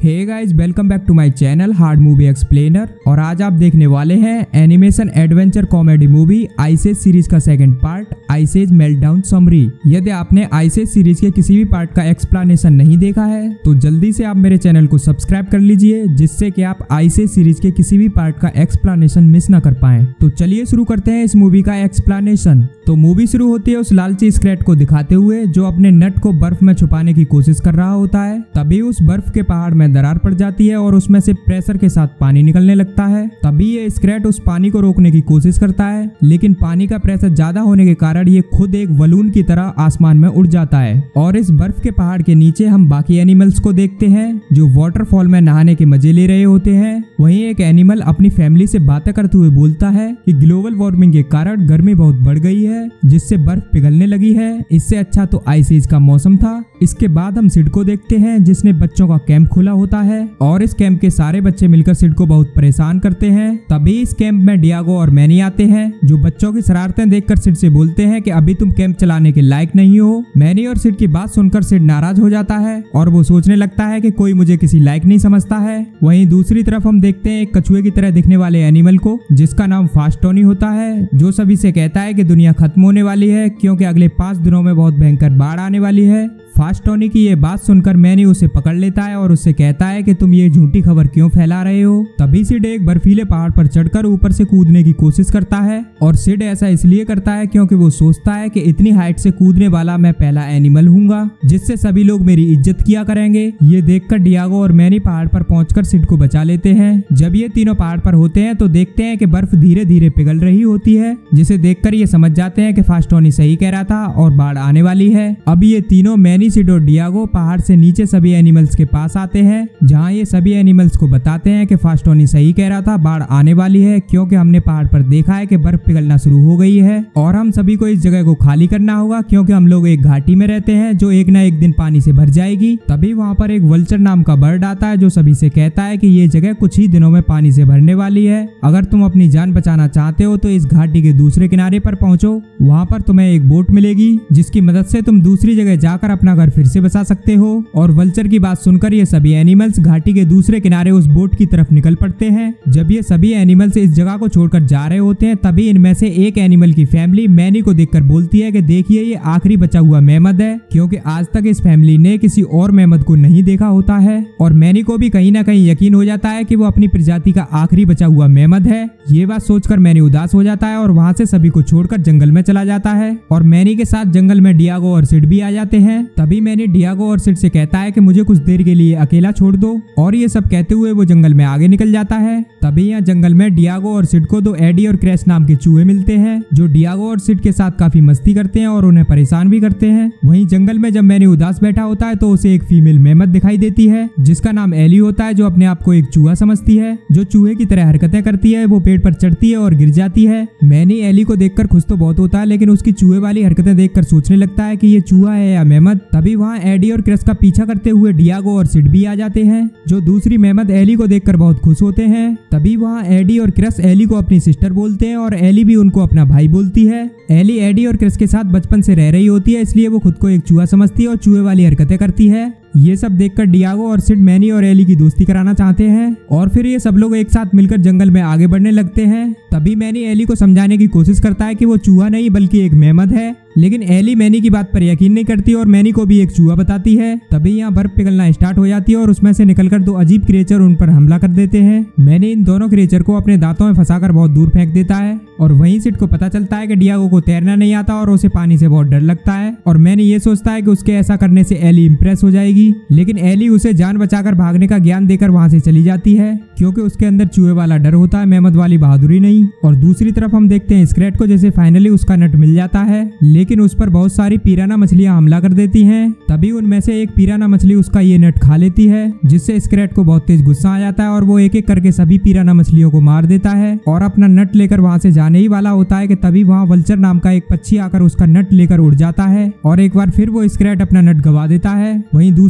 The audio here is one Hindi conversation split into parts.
Hey guys, welcome back to my channel hard movie explainer. और आज आप देखने वाले हैं animation adventure comedy movie ice age series का second part ice age meltdown summary. यदि आपने आइस एज सीरीज के किसी भी पार्ट का एक्सप्लेनेशन नहीं देखा है तो जल्दी से आप मेरे चैनल को सब्सक्राइब कर लीजिए, जिससे कि आप आइस एज सीरीज के किसी भी पार्ट का एक्सप्लेनेशन मिस ना कर पाए। तो चलिए शुरू करते हैं इस मूवी का एक्सप्लेनेशन। तो मूवी शुरू होती है उस लालची स्क्रैट को दिखाते हुए जो अपने नट को बर्फ में छुपाने की कोशिश कर रहा होता है। तभी उस बर्फ के पहाड़ में दरार पड़ जाती है और उसमें से प्रेशर के साथ पानी निकलने लगता है। तभी ये स्क्रैट उस पानी को रोकने की कोशिश करता है, लेकिन पानी का प्रेशर ज्यादा होने के कारण ये खुद एक बलून की तरह आसमान में उड़ जाता है। और इस बर्फ के पहाड़ के नीचे हम बाकी एनिमल्स को देखते हैं जो वाटरफॉल में नहाने के मजे ले रहे होते हैं। वहीं एक एनिमल अपनी फैमिली से बातें करते हुए बोलता है कि ग्लोबल वार्मिंग के कारण गर्मी बहुत बढ़ गई है, जिससे बर्फ पिघलने लगी है। इससे अच्छा तो आइस एज का मौसम था। इसके बाद हम सिड को देखते हैं जिसने बच्चों का कैंप खोला होता है और इस कैंप के सारे बच्चे मिलकर सिड को बहुत परेशान करते हैं। तभी इस कैंप में डियागो और मैनी आते हैं जो बच्चों की शरारतें देखकर सिड से बोलते हैं कि अभी तुम कैंप चलाने के लायक नहीं हो। मैनी और सिड की बात सुनकर सिड नाराज हो जाता है और वो सोचने लगता है कि कोई मुझे किसी लायक नहीं समझता है। वहीं दूसरी तरफ हम देखते हैं एक कछुए की तरह दिखने वाले एनिमल को जिसका नाम फास्ट टोनी होता है, जो सभी से कहता है कि दुनिया खत्म होने वाली है क्योंकि अगले 5 दिनों में बहुत भयंकर बाढ़ आने वाली है। फास्ट टोनी की ये बात सुनकर मैनी उसे पकड़ लेता है और उससे कहता है कि तुम ये झूठी खबर क्यों फैला रहे हो। तभी सिड एक बर्फीले पहाड़ पर चढ़कर ऊपर से कूदने की कोशिश करता है और सिड ऐसा इसलिए करता है क्योंकि वो सोचता है कि इतनी हाइट से कूदने वाला मैं पहला एनिमल हूँगा, जिससे सभी लोग मेरी इज्जत किया करेंगे। ये देखकर डियागो और मैनी पहाड़ पर पहुंचकर सिड को बचा लेते हैं। जब ये तीनों पहाड़ पर होते हैं तो देखते हैं कि बर्फ धीरे धीरे पिघल रही होती है, जिसे देखकर ये समझ जाते हैं कि फास्ट टोनी सही कह रहा था और बाढ़ आने वाली है। अब ये तीनों मैनी, सिड और डियागो पहाड़ से नीचे सभी एनिमल्स के पास आते हैं, जहां ये सभी एनिमल्स को बताते हैं कि फास्ट टोनी सही कह रहा था, बाढ़ आने वाली है क्योंकि हमने पहाड़ पर देखा है कि बर्फ पिघलना शुरू हो गई है और हम सभी को इस जगह को खाली करना होगा क्योंकि हम लोग एक घाटी में रहते हैं जो एक ना एक दिन पानी से भर जाएगी। तभी वहां पर एक वल्चर नाम का बर्ड आता है जो सभी से कहता है कि ये जगह कुछ ही दिनों में पानी से भरने वाली है। अगर तुम अपनी जान बचाना चाहते हो तो इस घाटी के दूसरे किनारे पर पहुंचो, वहां पर तुम्हें एक बोट मिलेगी जिसकी मदद से तुम दूसरी जगह जाकर अपना घर फिर से बसा सकते हो। और वल्चर की बात सुनकर ये सभी एनिमल्स घाटी के दूसरे किनारे उस बोट की तरफ निकल पड़ते हैं। जब ये सभी एनिमल्स इस जगह को छोड़कर जा रहे होते हैं तभी इनमें से एक एनिमल की फैमिली मैनी को देखकर बोलती है कि देखिए ये आखिरी बचा हुआ मेहमद है, क्योंकि आज तक इस फैमिली ने किसी और मेहमद को नहीं देखा होता है। और मैनी को भी कहीं ना कहीं यकीन हो जाता है कि वो अपनी प्रजाति का आखिरी बचा हुआ मेहमद है। ये बात सोचकर मैनी उदास हो जाता है और वहाँ से सभी को छोड़कर जंगल में चला जाता है। और मैनी के साथ जंगल में डियागो और सिड भी आ जाते हैं। तभी मैनी डियागो और सिड से कहता है कि मुझे कुछ देर के लिए अकेला छोड़ दो, और ये सब कहते हुए वो जंगल में आगे निकल जाता है। तभी यहाँ जंगल में डियागो और सिड को 2 एडी और क्रैश नाम के चूहे मिलते हैं जो डियागो और सिड के साथ काफी मस्ती करते हैं और उन्हें परेशान भी करते हैं। वहीं जंगल में जब मैनी उदास बैठा होता है तो उसे एक फीमेल मेहमद दिखाई देती है जिसका नाम एली होता है, जो अपने आप को एक चूहा समझती है, जो चूहे की तरह हरकतें करती है। वो पेड़ पर चढ़ती है और गिर जाती है। मैनी एली को देखकर खुश तो बहुत होता है, लेकिन उसकी चूहे वाली हरकतें देखकर सोचने लगता है कि ये चूहा है या मेहमद। तभी वहाँ एडी और क्रैश का पीछा करते हुए डियागो और सिड भी आ जाते हैं, जो दूसरी मेहमद एली को देखकर बहुत खुश होते हैं। तभी वहाँ एडी और क्रैश एली को अपनी सिस्टर बोलते हैं और एली भी उनको अपना भाई बोलती है। एली एडी और क्रैश के साथ बचपन से रह रही होती है, इसलिए वो खुद को एक चूहा समझती है और चूहे वाली हरकतें करती है। ये सब देखकर डियागो और सिड मैनी और एली की दोस्ती कराना चाहते हैं और फिर ये सब लोग एक साथ मिलकर जंगल में आगे बढ़ने लगते हैं। तभी मैनी एली को समझाने की कोशिश करता है कि वो चूहा नहीं बल्कि एक मेहमद है, लेकिन एली मैनी की बात पर यकीन नहीं करती और मैनी को भी एक चूहा बताती है। तभी यहाँ बर्फ पिघलना स्टार्ट हो जाती है और उसमें से निकलकर 2 अजीब क्रिएचर उन पर हमला कर देते हैं। मैनी इन दोनों क्रिएचर को अपने दांतों में फंसाकर बहुत दूर फेंक देता है। और वहीं सिड को पता चलता है कि डियागो को तैरना नहीं आता और उसे पानी से बहुत डर लगता है। और मैनी ये सोचता है कि उसके ऐसा करने से एली इंप्रेस हो जाएगी, लेकिन एली उसे जान बचाकर भागने का ज्ञान देकर वहां से चली जाती है क्योंकि उसके अंदर चूहे वाला डर होता है, मेहमद वाली बहादुरी नहीं। और दूसरी तरफ हम देखते हैं स्क्रैट को जैसे फाइनली उसका नट मिल जाता है, लेकिन उस पर बहुत सारी पिराना मछलियां हमला कर देती हैं। तभी उनमें से एक पिराना मछली उसका ये नट खा लेती है, जिससे स्क्रैट को बहुत तेज गुस्सा आ जाता है और वो एक एक करके सभी पिराना मछलियों को मार देता है और अपना नट लेकर वहां से जाने ही वाला होता है कि तभी वहां वल्चर नाम का एक पक्षी आकर उसका नट लेकर उड़ जाता है और एक बार फिर वो स्क्रैट अपना नट गवा देता है। वहीं दूसरी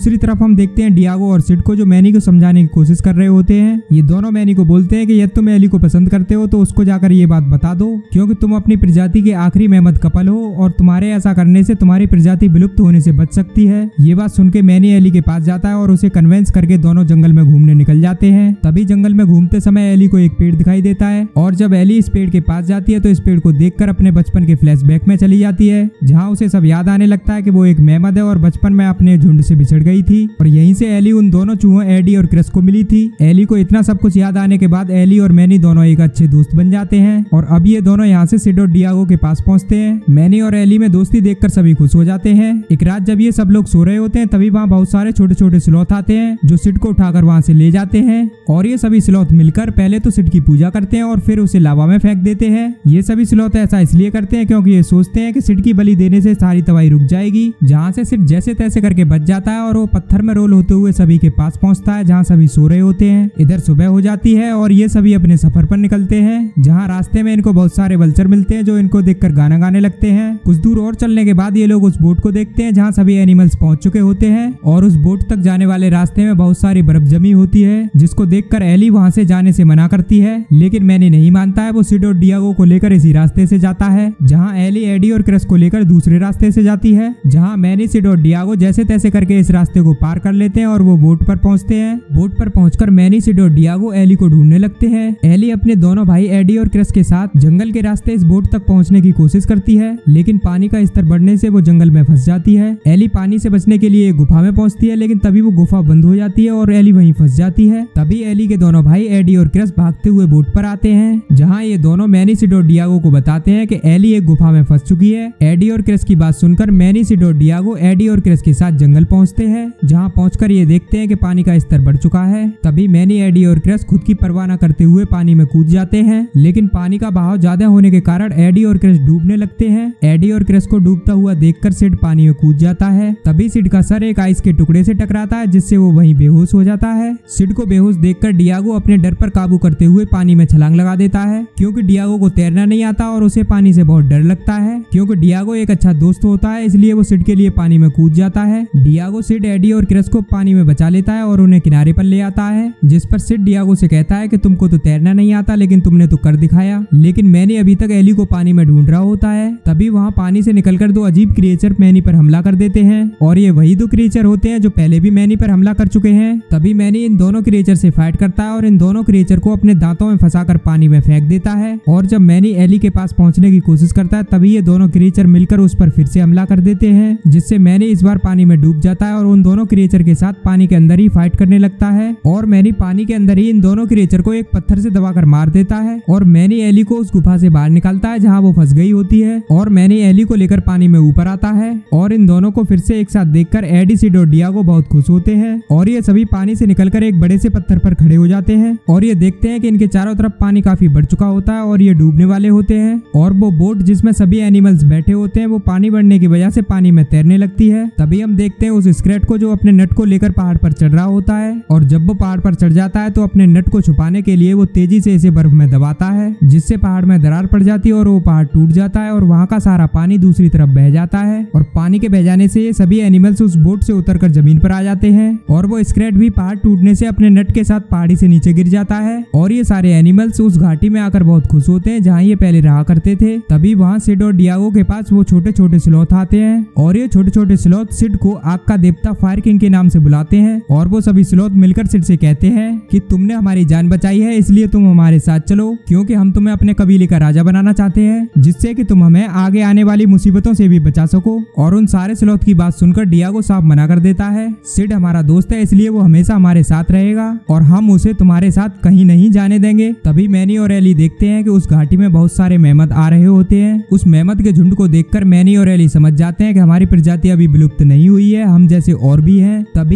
दूसरी तरफ हम देखते हैं डियागो और सिड को, जो मैनी को समझाने की कोशिश कर रहे होते हैं। ये दोनों मैनी को बोलते हैं कि यदि तुम एली को पसंद करते हो तो उसको जाकर ये बात बता दो, क्योंकि तुम अपनी प्रजाति के आखिरी मेहमद कपल हो और तुम्हारे ऐसा करने से तुम्हारी प्रजाति विलुप्त होने से बच सकती है। ये बात सुनकर मैनी एली के पास जाता है और उसे कन्वेंस करके दोनों जंगल में घूमने निकल जाते हैं। तभी जंगल में घूमते समय एली को एक पेड़ दिखाई देता है और जब एली इस पेड़ के पास जाती है तो इस पेड़ को देखकर अपने बचपन के फ्लैशबैक में चली जाती है, जहाँ उसे सब याद आने लगता है कि वो एक मेहमद है और बचपन में अपने झुंड से बिछड़ गई थी और यहीं से एली उन दोनों चूहों एडी और क्रस को मिली थी। एली को इतना सब कुछ याद आने के बाद एली और मैनी दोनों एक अच्छे दोस्त बन जाते हैं और अब ये दोनों यहाँ से सिड और डियागो के पास पहुँचते हैं। मैनी और एली में दोस्ती देखकर सभी खुश हो जाते हैं। एक रात जब ये सब लोग सो रहे होते हैं तभी वहाँ बहुत सारे छोटे छोटे स्लॉथ आते हैं जो सिड को उठाकर वहाँ से ले जाते हैं और ये सभी स्लॉथ मिलकर पहले तो सिड की पूजा करते हैं और फिर उसे लावा में फेंक देते हैं। ये सभी स्लॉथ ऐसा इसलिए करते हैं क्योंकि ये सोचते हैं कि सिड की बलि देने से सारी तबाही रुक जाएगी, जहाँ से सिड जैसे तैसे करके बच जाता है और वो पत्थर में रोल होते हुए सभी के पास पहुँचता है जहाँ सभी सो रहे होते हैं। इधर सुबह हो जाती है और ये सभी अपने सफर पर निकलते हैं, जहाँ रास्ते में इनको बहुत सारे वल्चर मिलते हैं जो इनको देखकर गाना गाने लगते हैं। कुछ दूर और चलने के बाद ये लोग उस बोट को देखते हैं जहाँ सभी एनिमल्स पहुँच चुके होते हैं और उस बोट तक जाने वाले रास्ते में बहुत सारी बर्फ जमी होती है, जिसको देखकर एली वहाँ से जाने से मना करती है, लेकिन मैनी नहीं मानता है। वो सिड और डियागो को लेकर इसी रास्ते से जाता है, जहाँ एली एडी और क्रस को लेकर दूसरे रास्ते से जाती है, जहाँ मैनी सिड और डियागो जैसे तैसे करके इस रास्ते को पार कर लेते हैं और वो बोट पर पहुँचते हैं। बोट पर पहुंचकर मैनी सिड और डियागो एली को ढूंढने लगते हैं। एली अपने दोनों भाई एडी और क्रस के साथ जंगल के रास्ते इस बोट तक पहुंचने की कोशिश करती है, लेकिन पानी का स्तर बढ़ने से वो जंगल में फंस जाती है। एली पानी से बचने के लिए एक गुफा में पहुंचती है, लेकिन तभी वो गुफा बंद हो जाती है और एली वहीं फंस जाती है। तभी एली के दोनों भाई एडी और क्रस भागते हुए बोट पर आते हैं, जहाँ ये दोनों मैनी सिड और डियागो को बताते हैं कि एली एक गुफा में फंस चुकी है। एडी और क्रस की बात सुनकर मैनी सिड और डियागो एडी और क्रस के साथ जंगल पहुंचते हैं, जहाँ पहुंचकर ये देखते हैं कि पानी का स्तर बढ़ चुका है। तभी मैनी एडी और क्रस खुद की परवाह न करते हुए पानी में कूद जाते हैं, लेकिन पानी का बहाव ज्यादा होने के कारण एडी और क्रस डूबने लगते हैं। एडी और क्रस को डूबता हुआ देखकर सिड पानी में कूद जाता है। तभी सिड का सर एक आइस के टुकड़े से टकराता है, जिससे वो वहीं बेहोश हो जाता है। सिड को बेहोश देखकर डियागो अपने डर पर काबू करते हुए पानी में छलांग लगा देता है, क्योंकि डियागो को तैरना नहीं आता और उसे पानी से बहुत डर लगता है। क्योंकि डियागो एक अच्छा दोस्त होता है, इसलिए वो सिड के लिए पानी में कूद जाता है। डियागो सिड, एडी और क्रस को पानी में बचा लेता है और उन्हें किनारे पर ले आता है, जिस पर सिड डियागो से कहता है कि तुमको तो तैरना नहीं आता, लेकिन तुमने तो कर दिखाया। लेकिन मैनी अभी तक एली को पानी में ढूंढ रहा होता है। तभी वहाँ पानी से निकलकर दो अजीब क्रिएचर मैनी पर हमला कर देते हैं और ये वही दो क्रिएचर होते हैं जो पहले भी मैनी पर हमला कर चुके हैं। तभी मैनी इन दोनों क्रिएचर से फाइट करता है और इन दोनों क्रिएचर को अपने दांतों में फंसाकर पानी में फेंक देता है। और जब मैनी एली के पास पहुंचने की कोशिश करता है तभी ये दोनों क्रिएचर मिलकर उस पर फिर से हमला कर देते हैं, जिससे मैनी इस बार पानी में डूब जाता है और उन दोनों क्रिएचर के साथ पानी के अंदर ही फाइट करने लगता है। और मैनी पानी के अंदर ही इन दोनों क्रिएचर को एक पत्थर से दबाकर मार देता है और मैनी एली को उस गुफा से बाहर निकालता है जहाँ वो फंस गई होती है। और मैनी एली को लेकर पानी में ऊपर आता है और इन दोनों को फिर से एक साथ देखकर एडी, सिड और डियागो बहुत खुश होते हैं और ये सभी पानी से निकलकर एक बड़े से पत्थर पर खड़े हो जाते हैं और ये देखते हैं कि इनके चारों तरफ पानी काफी बढ़ चुका होता है और ये डूबने वाले होते हैं। और वो बोट जिसमें सभी एनिमल्स बैठे होते हैं वो पानी बढ़ने की वजह से पानी में तैरने लगती है। तभी हम देखते हैं उस स्क्रेट को जो अपने नट को लेकर पहाड़ पर चढ़ रहा होता है और जब वो पहाड़ पर चढ़ जाता है तो अपने नट को छुपाने के लिए वो तेजी से इसे बर्फ में दबाता है, जिससे पहाड़ में दरार पड़ जाती है और वो पहाड़ टूट जाता है और वहाँ का सारा पानी दूसरी तरफ बह जाता है। और पानी के बह जाने से ये सभी एनिमल्स उस बोट से उतरकर जमीन पर आ जाते हैं और वो स्क्रेट भी पहाड़ टूटने से अपने नट के साथ पहाड़ी से नीचे गिर जाता है और ये सारे एनिमल्स उस घाटी में आकर बहुत खुश होते हैं जहाँ ये पहले रहा करते थे। तभी वहाँ सिड और डियागो के पास वो छोटे छोटे स्लॉथ आते हैं और ये छोटे छोटे स्लॉथ सिड को आग का देवता फायर किंग के नाम से बुलाते हैं और वो सभी स्लॉथ मिलकर सिड से कहते हैं कि तुमने हमारी जान बचाई है, इसलिए तुम हमारे साथ चलो, क्योंकि हम तुम्हें अपने कबीले का राजा बनाना चाहते हैं, जिससे कि तुम हमें आगे आने वाली मुसीबतों से भी बचा सको। और उन सारे स्लॉथ की बात सुनकर डियागो साफ मना कर देता है। सिड हमारा दोस्त है, इसलिए वो हमेशा हमारे साथ रहेगा और हम उसे तुम्हारे साथ कहीं नहीं जाने देंगे। तभी मैनी और एली देखते हैं कि उस घाटी में बहुत सारे मेहमद आ रहे होते हैं। उस मेहमद के झुंड को देखकर मैनी और एली समझ जाते हैं कि हमारी प्रजाति अभी विलुप्त नहीं हुई है, हम जैसे और भी हैं। तभी एली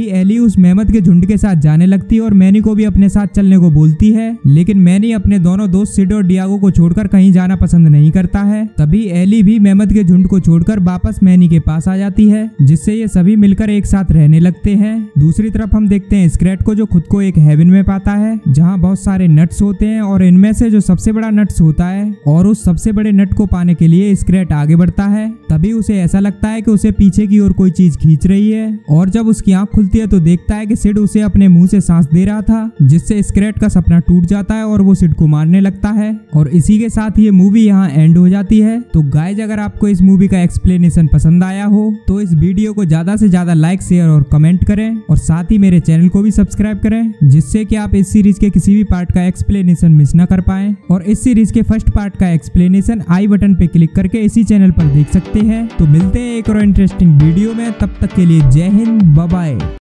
उस मेहमत के झुंड के साथ जाने लगती है और मैनी को भी अपने साथ चलने को बोलती है, लेकिन मैनी अपने दोनों दोस्त सिड और डियागो को छोड़कर कहीं जाना पसंद नहीं करता है। तभी एली भी मेहमत के झुंड को छोड़कर वापस मैनी के पास आ जाती है, जिससे ये सभी मिलकर एक साथ रहने लगते हैं। दूसरी तरफ हम देखते हैं स्क्रैट को, जो खुद को एक हेवन में पाता है जहाँ बहुत सारे नट्स होते हैं और इनमें से जो सबसे बड़ा नट्स होता है, और उस सबसे बड़े नट को पाने के लिए स्क्रैट आगे बढ़ता है। तभी उसे ऐसा लगता है कि उसे पीछे की ओर कोई चीज खींच रही है, और जब उसकी आंख खुलती है तो देखता है कि सिड उसे अपने मुंह से सांस दे रहा था, जिससे स्क्रैट का सपना टूट जाता है और वो सिड को मारने लगता है। और इसी के साथ ये मूवी यहाँ एंड हो जाती है। तो गाइज, अगर आपको इस मूवी का एक्सप्लेनेशन पसंद आया हो तो इस वीडियो को ज्यादा से ज्यादा लाइक, शेयर और कमेंट करें, और साथ ही मेरे चैनल को भी सब्सक्राइब करें, जिससे कि आप इस सीरीज के किसी भी पार्ट का एक्सप्लेनेशन मिस न कर पाएं। और इस सीरीज के फर्स्ट पार्ट का एक्सप्लेनेशन आई बटन पे क्लिक करके इसी चैनल पर देख सकते हैं। तो मिलते हैं एक और इंटरेस्टिंग वीडियो में, तब तक के लिए जय हिंद, बाय बाय।